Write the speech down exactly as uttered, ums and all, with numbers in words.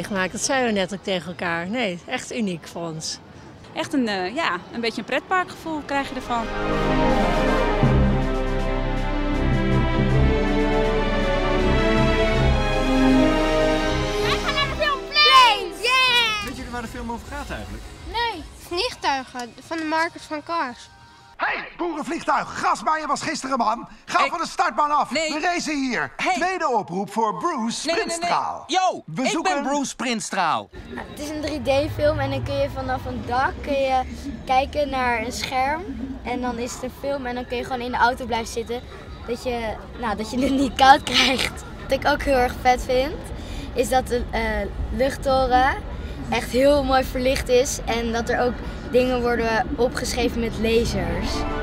meegemaakt. Dat zeiden we net ook tegen elkaar. Nee, echt uniek voor ons. Echt een, uh, ja, een beetje een pretparkgevoel krijg je ervan. Wij gaan naar de film Planes! Yeah! Weet jullie waar de film over gaat eigenlijk? Nee, vliegtuigen van de makers van Cars. Hey, boerenvliegtuig, Grasmaier was gisteren man. Ga Ik... van de startbaan af. Nee. We racen hier. Hey. Tweede oproep voor Bruce Nee, nee, Sprintstraal. nee, nee. Yo, We ik zoeken... ben Bruce Sprintstraal. Nou, het is een drie D film en dan kun je vanaf een dak kun je kijken naar een scherm. En dan is het een film en dan kun je gewoon in de auto blijven zitten. Dat je, nou, dat je het niet koud krijgt. Wat ik ook heel erg vet vind, is dat de uh, luchttoren echt heel mooi verlicht is. En dat er ook dingen worden opgeschreven met lasers.